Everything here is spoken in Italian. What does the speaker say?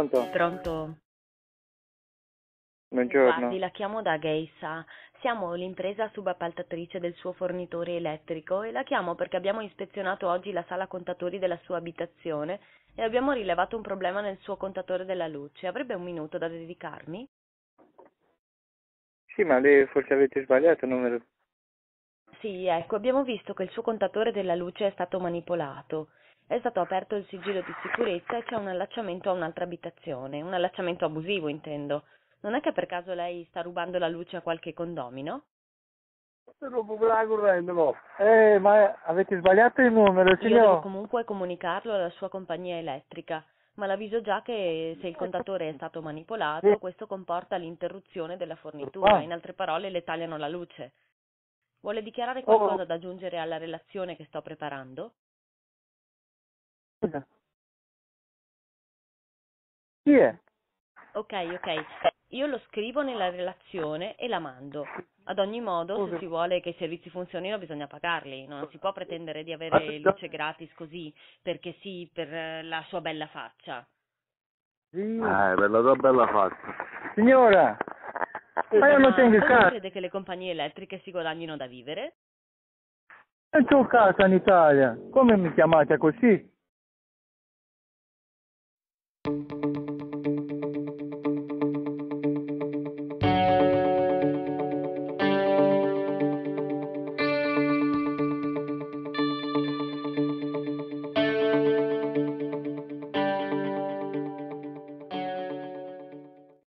Pronto? Pronto? Buongiorno. Guardi, la chiamo da Geisa. Siamo l'impresa subappaltatrice del suo fornitore elettrico e la chiamo perché abbiamo ispezionato oggi la sala contatori della sua abitazione e abbiamo rilevato un problema nel suo contatore della luce. Avrebbe un minuto da dedicarmi? Sì, ma lei forse avete sbagliato il numero. Sì, ecco, abbiamo visto che il suo contatore della luce è stato manipolato. È stato aperto il sigillo di sicurezza e c'è un allacciamento a un'altra abitazione, un allacciamento abusivo, intendo. Non è che per caso lei sta rubando la luce a qualche condomino? Rubo la corrente, no. Ma avete sbagliato il numero, Io devo signor. comunque comunicarlo alla sua compagnia elettrica, ma l'avviso già che se il contatore è stato manipolato, questo comporta l'interruzione della fornitura. In altre parole, le tagliano la luce. Vuole dichiarare qualcosa da aggiungere alla relazione che sto preparando? Chi è? Ok. Io lo scrivo nella relazione e la mando. Ad ogni modo, se si vuole che i servizi funzionino, bisogna pagarli. Non si può pretendere di avere luce gratis così, perché sì, per la sua bella faccia. Sì. Per la tua bella faccia. Signora, ma io non tengo il Come caso. crede che le compagnie elettriche si guadagnino da vivere? Non c'ho casa in Italia. Come mi chiamate così?